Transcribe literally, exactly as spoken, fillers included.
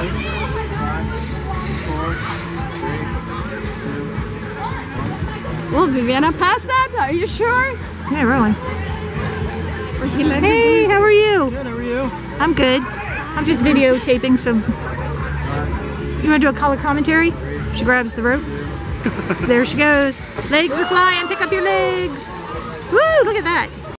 Well, Viviana, pass that? Are you sure? Yeah, rolling. Hey, how are you? Good, how are you? I'm good. I'm just videotaping some. You want to do a color commentary? She grabs the rope. So there she goes. Legs are flying. Pick up your legs. Woo! Look at that.